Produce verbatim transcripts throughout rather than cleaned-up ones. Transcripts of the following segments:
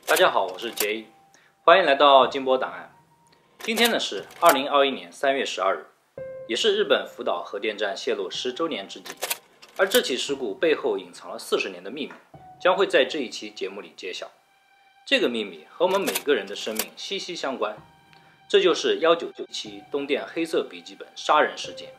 大家好，我是杰一，欢迎来到金波档案。今天呢是二零二一年三月十二日，也是日本福岛核电站泄露十周年之际。而这起事故背后隐藏了四十年的秘密，将会在这一期节目里揭晓。这个秘密和我们每个人的生命息息相关，这就是一九九七东电黑色笔记本杀人事件。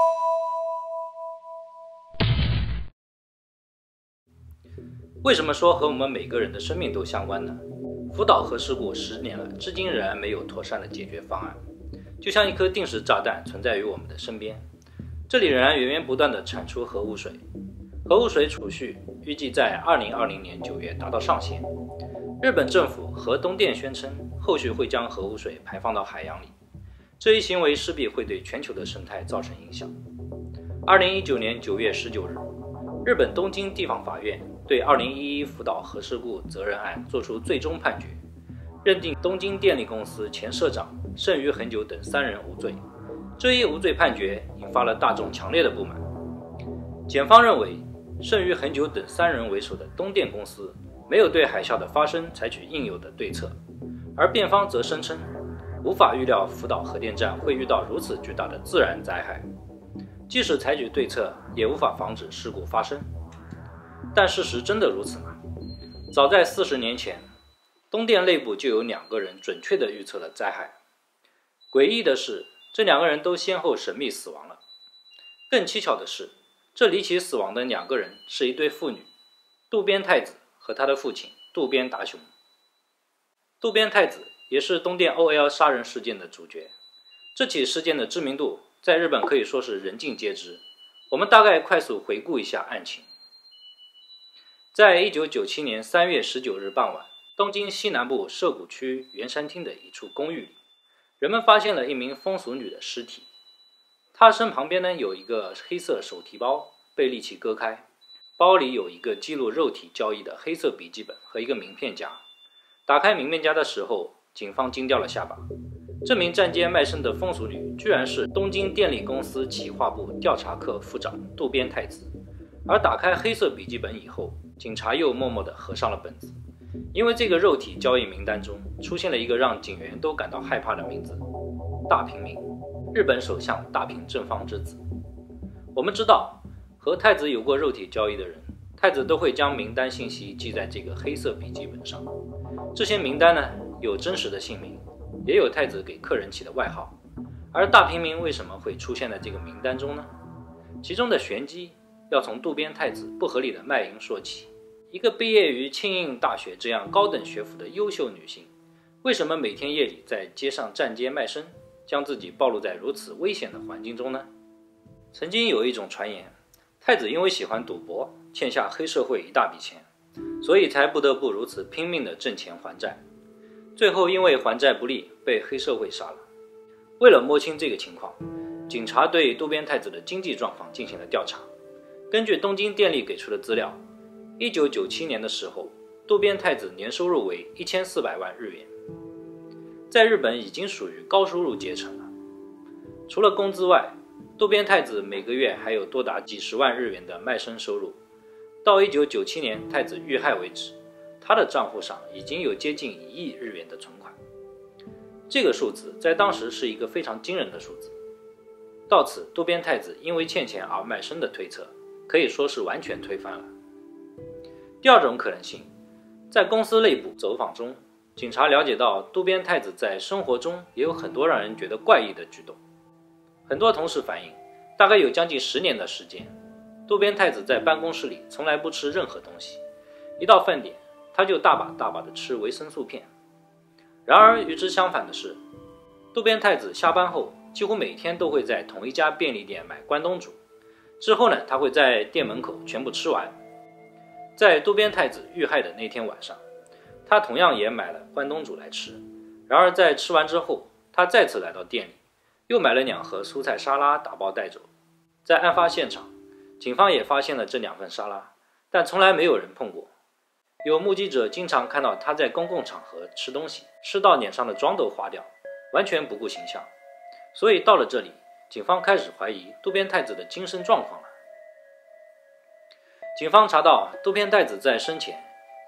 为什么说和我们每个人的生命都相关呢？福岛核事故十年了，至今仍然没有妥善的解决方案，就像一颗定时炸弹存在于我们的身边。这里仍然源源不断地产出核污水，核污水储蓄预计在二零二零年九月达到上限。日本政府和东电宣称，后续会将核污水排放到海洋里，这一行为势必会对全球的生态造成影响。二零一九年九月十九日，日本东京地方法院对二零一一福岛核事故责任案作出最终判决，认定东京电力公司前社长剩余恒久等三人无罪。这一无罪判决引发了大众强烈的不满。检方认为，剩余恒久等三人为首的东电公司没有对海啸的发生采取应有的对策，而辩方则声称无法预料福岛核电站会遇到如此巨大的自然灾害，即使采取对策也无法防止事故发生。但事实真的如此吗？早在四十年前，东电内部就有两个人准确地预测了灾害。诡异的是，这两个人都先后神秘死亡了。更蹊跷的是，这离奇死亡的两个人是一对父女，渡边太子和他的父亲渡边达雄。渡边太子也是东电 O L 杀人事件的主角。这起事件的知名度在日本可以说是人尽皆知。我们大概快速回顾一下案情。在一九九七年三月十九日傍晚，东京西南部涉谷区圆山町的一处公寓里，人们发现了一名风俗女的尸体。她身旁边呢有一个黑色手提包被利器割开，包里有一个记录肉体交易的黑色笔记本和一个名片夹。打开名片夹的时候，警方惊掉了下巴。这名站街卖身的风俗女居然是东京电力公司企划部调查科副长渡边太子。而打开黑色笔记本以后，警察又默默地合上了本子，因为这个肉体交易名单中出现了一个让警员都感到害怕的名字——大平明，日本首相大平正方之子。我们知道，和太子有过肉体交易的人，太子都会将名单信息记在这个黑色笔记本上。这些名单呢，有真实的姓名，也有太子给客人起的外号。而大平明为什么会出现在这个名单中呢？其中的玄机要从渡边太子不合理的卖淫说起。一个毕业于庆应大学这样高等学府的优秀女性，为什么每天夜里在街上站街卖身，将自己暴露在如此危险的环境中呢？曾经有一种传言，太子因为喜欢赌博，欠下黑社会一大笔钱，所以才不得不如此拼命的挣钱还债，最后因为还债不利被黑社会杀了。为了摸清这个情况，警察对渡边太子的经济状况进行了调查。根据东京电力给出的资料，一九九七年的时候，渡边太子年收入为一千四百万日元，在日本已经属于高收入阶层了。除了工资外，渡边太子每个月还有多达几十万日元的卖身收入。到一九九七年太子遇害为止，他的账户上已经有接近一亿日元的存款。这个数字在当时是一个非常惊人的数字。到此，渡边太子因为欠钱而卖身的推测可以说是完全推翻了。第二种可能性，在公司内部走访中，警察了解到渡边太子在生活中也有很多让人觉得怪异的举动。很多同事反映，大概有将近十年的时间，渡边太子在办公室里从来不吃任何东西，一到饭点，他就大把大把的吃维生素片。然而与之相反的是，渡边太子下班后几乎每天都会在同一家便利店买关东煮，之后呢，他会在店门口全部吃完。在渡边太子遇害的那天晚上，他同样也买了关东煮来吃。然而在吃完之后，他再次来到店里，又买了两盒蔬菜沙拉打包带走。在案发现场，警方也发现了这两份沙拉，但从来没有人碰过。有目击者经常看到他在公共场合吃东西，吃到脸上的妆都花掉，完全不顾形象。所以到了这里，警方开始怀疑渡边太子的精神状况了。警方查到渡边太子在生前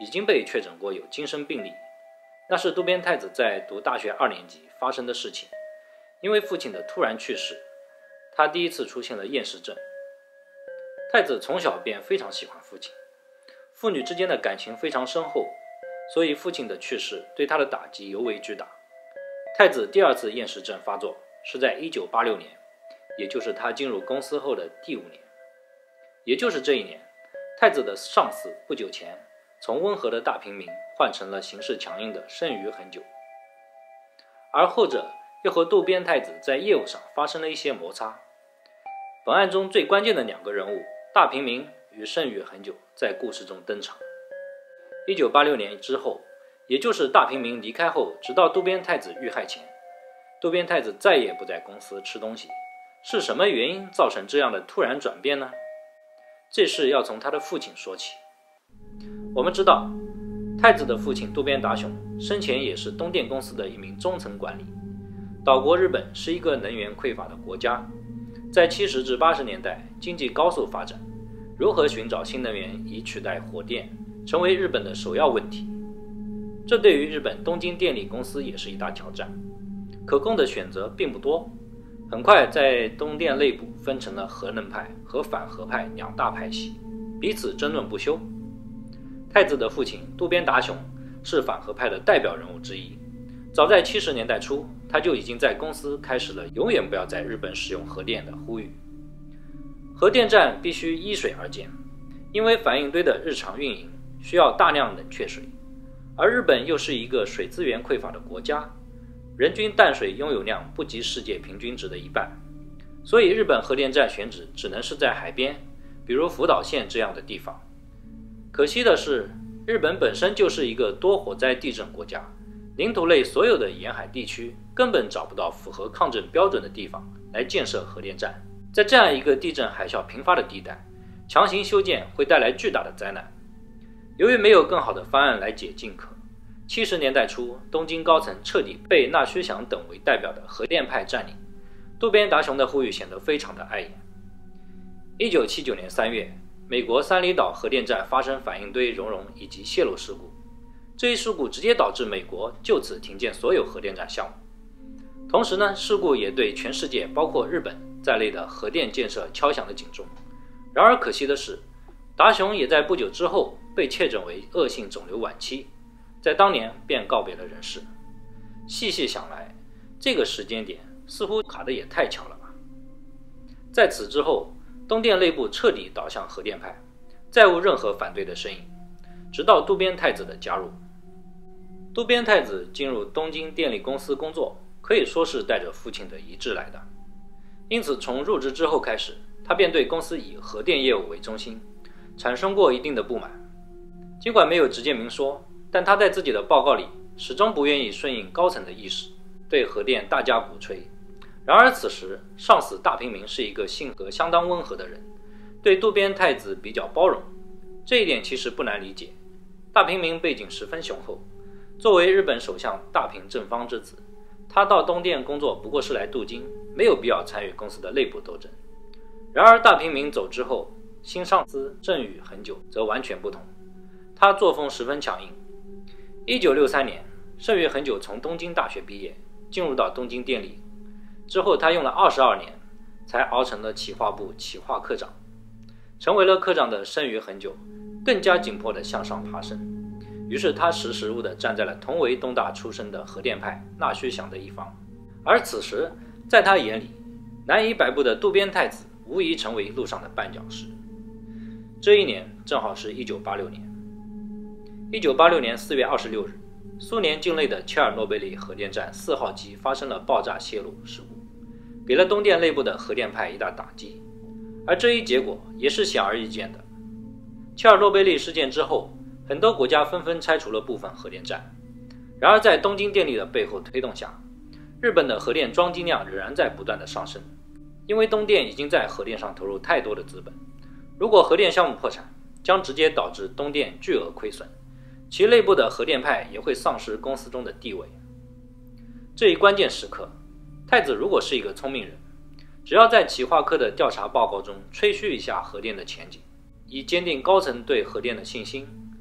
已经被确诊过有精神病例。那是渡边太子在读大学二年级发生的事情。因为父亲的突然去世，他第一次出现了厌食症。太子从小便非常喜欢父亲，父女之间的感情非常深厚，所以父亲的去世对他的打击尤为巨大。太子第二次厌食症发作是在一九八六年，也就是他进入公司后的第五年。也就是这一年，太子的上司不久前从温和的大平民换成了行事强硬的盛宇很久，而后者又和渡边太子在业务上发生了一些摩擦。本案中最关键的两个人物大平民与盛宇很久在故事中登场。一九八六年之后，也就是大平民离开后，直到渡边太子遇害前，渡边太子再也不在公司吃东西。是什么原因造成这样的突然转变呢？这事要从他的父亲说起。我们知道，太子的父亲渡边达雄生前也是东电公司的一名中层管理。岛国日本是一个能源匮乏的国家，在七十至八十年代经济高速发展，如何寻找新能源以取代火电成为日本的首要问题。这对于日本东京电力公司也是一大挑战，可供的选择并不多。很快在东电内部分成了核能派和反核派两大派系，彼此争论不休。太子的父亲渡边达雄是反核派的代表人物之一，早在七十年代初，他就已经在公司开始了永远不要在日本使用核电的呼吁。核电站必须依水而建，因为反应堆的日常运营需要大量冷却水，而日本又是一个水资源匮乏的国家，人均淡水拥有量不及世界平均值的一半，所以日本核电站选址只能是在海边，比如福岛县这样的地方。可惜的是，日本本身就是一个多火灾地震国家，领土内所有的沿海地区根本找不到符合抗震标准的地方来建设核电站。在这样一个地震海啸频发的地带，强行修建会带来巨大的灾难。由于没有更好的方案来解禁可，七十年代初，东京高层彻底被纳须祥等为代表的核电派占领，渡边达雄的呼吁显得非常的碍眼。一九七九年三月，美国三里岛核电站发生反应堆熔融以及泄漏事故，这一事故直接导致美国就此停建所有核电站项目。同时呢，事故也对全世界包括日本在内的核电建设敲响了警钟。然而可惜的是，达雄也在不久之后被确诊为恶性肿瘤晚期，在当年便告别了人世。细细想来，这个时间点似乎卡得也太巧了吧。在此之后，东电内部彻底倒向核电派，再无任何反对的声音，直到渡边太子的加入。渡边太子进入东京电力公司工作，可以说是带着父亲的遗志来的。因此从入职之后开始，他便对公司以核电业务为中心产生过一定的不满。尽管没有直接明说，但他在自己的报告里始终不愿意顺应高层的意识，对核电大加鼓吹。然而此时上司大平民是一个性格相当温和的人，对渡边太子比较包容，这一点其实不难理解。大平民背景十分雄厚，作为日本首相大平正方之子，他到东电工作不过是来镀金，没有必要参与公司的内部斗争。然而大平民走之后，新上司正宇很久则完全不同，他作风十分强硬。一九六三年，盛宇很久从东京大学毕业，进入到东京电力。之后他用了二十二年才熬成了企划部企划科长。成为了科长的盛宇很久更加紧迫地向上爬升，于是他识时务地站在了同为东大出身的核电派纳须祥的一方。而此时在他眼里，难以摆布的渡边太子无疑成为路上的绊脚石。这一年正好是一九八六年。一九八六年四月二十六日，苏联境内的切尔诺贝利核电站四号机发生了爆炸泄漏事故，给了东电内部的核电派一大打击。而这一结果也是显而易见的。切尔诺贝利事件之后，很多国家纷纷拆除了部分核电站。然而在东京电力的背后推动下，日本的核电装机量仍然在不断的上升。因为东电已经在核电上投入太多的资本，如果核电项目破产，将直接导致东电巨额亏损，其内部的核电派也会丧失公司中的地位。这一关键时刻，太子如果是一个聪明人，只要在企划科的调查报告中吹嘘一下核电的前景，以坚定高层对核电的信心，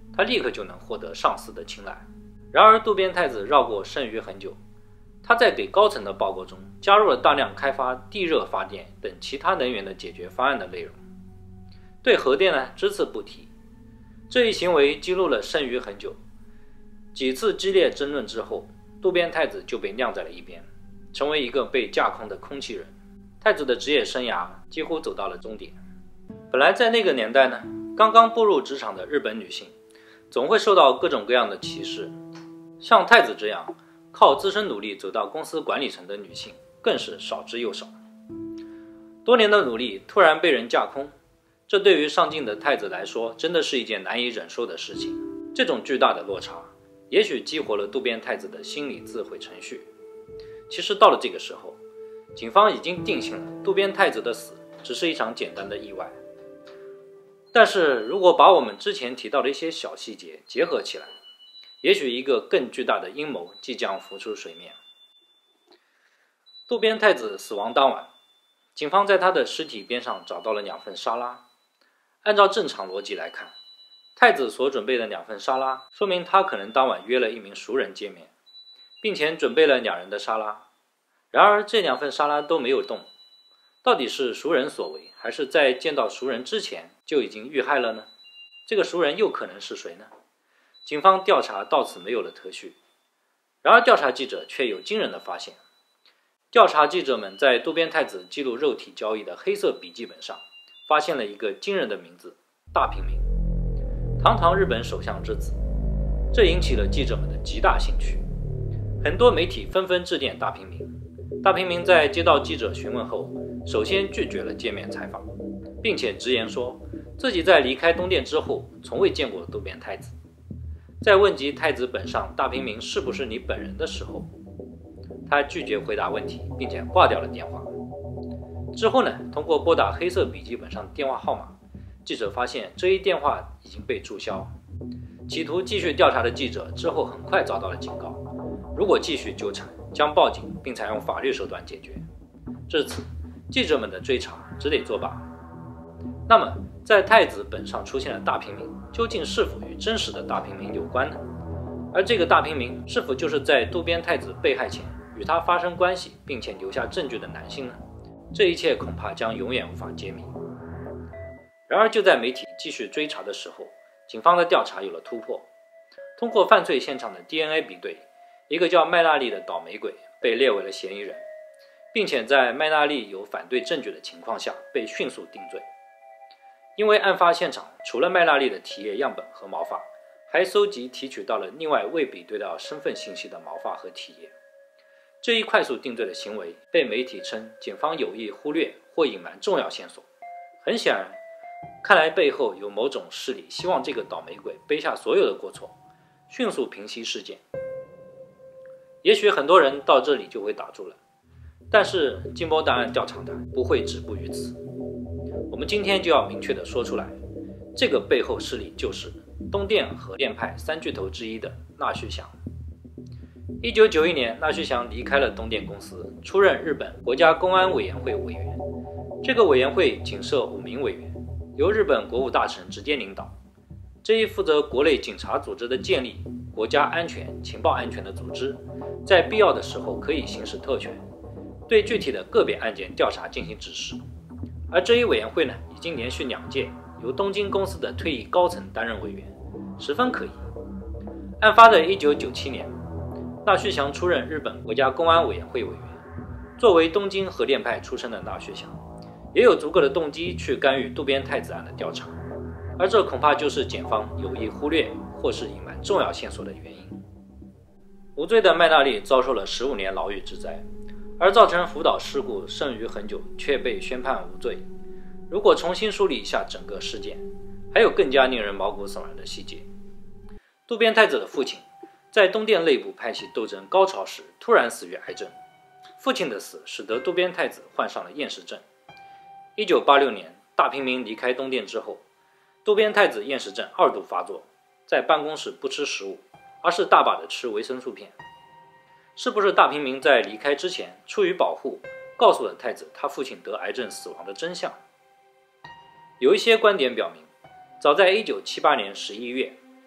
他立刻就能获得上司的青睐。然而渡边太子绕过剩余很久，他在给高层的报告中加入了大量开发地热发电等其他能源的解决方案的内容，对核电呢只字不提。这一行为激怒了剩余很久，几次激烈争论之后，渡边太子就被晾在了一边，成为一个被架空的空气人。太子的职业生涯几乎走到了终点。本来在那个年代呢，刚刚步入职场的日本女性总会受到各种各样的歧视，像太子这样靠自身努力走到公司管理层的女性更是少之又少。多年的努力突然被人架空，这对于上进的太子来说真的是一件难以忍受的事情。这种巨大的落差也许激活了渡边太子的心理自毁程序。其实到了这个时候，警方已经定性了渡边太子的死只是一场简单的意外。但是如果把我们之前提到的一些小细节结合起来，也许一个更巨大的阴谋即将浮出水面。渡边太子死亡当晚，警方在他的尸体边上找到了两份沙拉。按照正常逻辑来看，太子所准备的两份沙拉说明他可能当晚约了一名熟人见面，并且准备了两人的沙拉。然而这两份沙拉都没有动，到底是熟人所为，还是在见到熟人之前就已经遇害了呢？这个熟人又可能是谁呢？警方调查到此没有了头绪。然而调查记者却有惊人的发现。调查记者们在渡边太子记录肉体交易的黑色笔记本上发现了一个惊人的名字，大平明，堂堂日本首相之子。这引起了记者们的极大兴趣，很多媒体纷纷致电大平明。大平明在接到记者询问后，首先拒绝了见面采访，并且直言说自己在离开东电之后从未见过渡边太子。在问及太子本上大平明是不是你本人的时候，他拒绝回答问题，并且挂掉了电话。之后呢，通过拨打黑色笔记本上的电话号码，记者发现这一电话已经被注销。企图继续调查的记者之后很快遭到了警告，如果继续纠缠将报警并采用法律手段解决。至此记者们的追查只得作罢。那么在太子本上出现的大平明究竟是否与真实的大平明有关呢？而这个大平明是否就是在渡边太子被害前与他发生关系并且留下证据的男性呢？这一切恐怕将永远无法揭秘。然而就在媒体继续追查的时候，警方的调查有了突破。通过犯罪现场的 D N A 比对，一个叫麦纳利的倒霉鬼被列为了嫌疑人，并且在麦纳利有反对证据的情况下被迅速定罪。因为案发现场除了麦纳利的体液样本和毛发，还搜集提取到了另外未比对到身份信息的毛发和体液。这一快速定罪的行为被媒体称警方有意忽略或隐瞒重要线索。很显然，看来背后有某种势力希望这个倒霉鬼背下所有的过错，迅速平息事件。也许很多人到这里就会打住了，但是金波档案调查团不会止步于此。我们今天就要明确地说出来，这个背后势力就是东电核电派三巨头之一的纳须祥。一九九一年，纳须祥离开了东电公司，出任日本国家公安委员会委员。这个委员会仅设五名委员，由日本国务大臣直接领导。这一负责国内警察组织的建立、国家安全、情报安全的组织，在必要的时候可以行使特权，对具体的个别案件调查进行指示。而这一委员会呢，已经连续两届由东京公司的退役高层担任委员，十分可疑。案发的一九九七年，纳须祥出任日本国家公安委员会委员。作为东京核电派出身的纳须祥，也有足够的动机去干预渡边太子案的调查，而这恐怕就是检方有意忽略或是隐瞒重要线索的原因。无罪的麦纳利遭受了十五年牢狱之灾，而造成福岛事故剩余很久却被宣判无罪。如果重新梳理一下整个事件，还有更加令人毛骨悚然的细节。渡边太子的父亲在东电内部派系斗争高潮时突然死于癌症，父亲的死使得渡边太子患上了厌食症。一九八六年大平明离开东电之后，渡边太子厌食症二度发作，在办公室不吃食物，而是大把的吃维生素片。是不是大平明在离开之前出于保护告诉了太子他父亲得癌症死亡的真相？有一些观点表明，早在一九七八年十一月，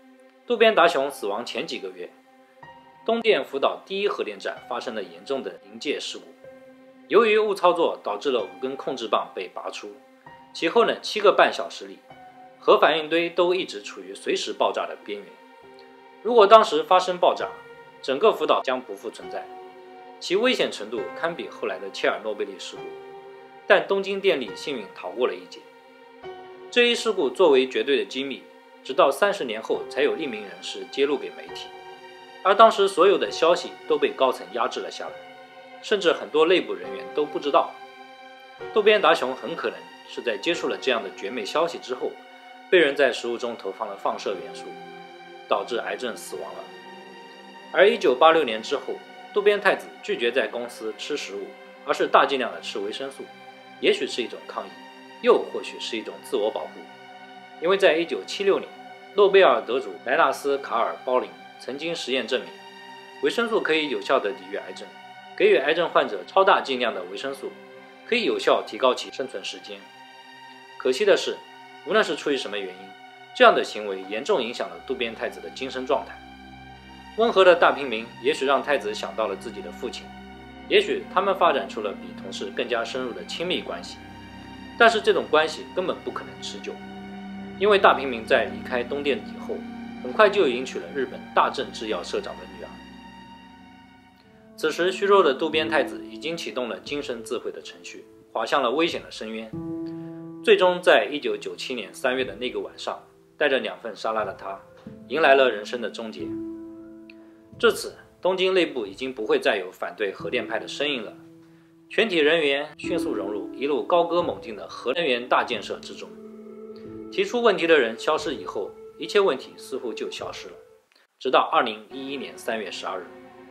渡边达雄死亡前几个月，东电福岛第一核电站发生了严重的临界事故。由于误操作，导致了五根控制棒被拔出。其后呢，七个半小时里，核反应堆都一直处于随时爆炸的边缘。如果当时发生爆炸，整个福岛将不复存在，其危险程度堪比后来的切尔诺贝利事故。但东京电力幸运逃过了一劫。这一事故作为绝对的机密，直到三十年后才有匿名人士揭露给媒体，而当时所有的消息都被高层压制了下来，甚至很多内部人员都不知道。渡边达雄很可能是在接触了这样的绝美消息之后，被人在食物中投放了放射元素，导致癌症死亡了。而一九八六年之后，渡边太子拒绝在公司吃食物，而是大剂量的吃维生素，也许是一种抗议，又或许是一种自我保护。因为在一九七六年，诺贝尔得主莱纳斯·卡尔·鲍林曾经实验证明，维生素可以有效地抵御癌症，给予癌症患者超大剂量的维生素，可以有效提高其生存时间。可惜的是，无论是出于什么原因，这样的行为严重影响了渡边太子的精神状态。温和的大平民也许让太子想到了自己的父亲，也许他们发展出了比同事更加深入的亲密关系，但是这种关系根本不可能持久，因为大平民在离开东电以后，很快就迎娶了日本大正制药社长的女儿。此时虚弱的渡边太子已经启动了精神自毁的程序，滑向了危险的深渊。最终在一九九七年三月的那个晚上，带着两份沙拉的他迎来了人生的终结。至此，东京内部已经不会再有反对核电派的声音了，全体人员迅速融入一路高歌猛进的核能源大建设之中。提出问题的人消失以后，一切问题似乎就消失了，直到二零一一年三月十二日。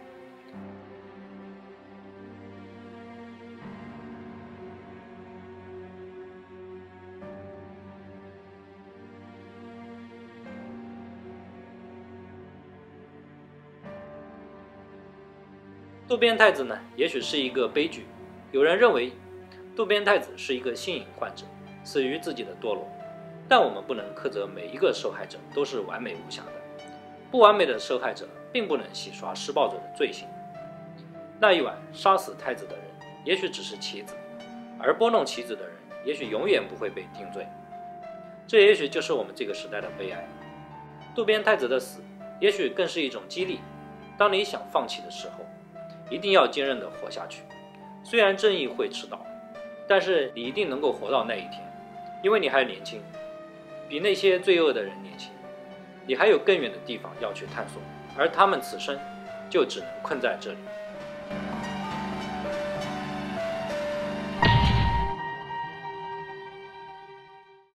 渡边太子呢，也许是一个悲剧。有人认为渡边太子是一个性瘾患者，死于自己的堕落。但我们不能苛责每一个受害者都是完美无瑕的，不完美的受害者并不能洗刷施暴者的罪行。那一晚杀死太子的人也许只是棋子，而拨弄棋子的人也许永远不会被定罪。这也许就是我们这个时代的悲哀。渡边太子的死也许更是一种激励，当你想放弃的时候，一定要坚韧地活下去。虽然正义会迟到，但是你一定能够活到那一天，因为你还年轻，比那些罪恶的人年轻，你还有更远的地方要去探索，而他们此生就只能困在这里。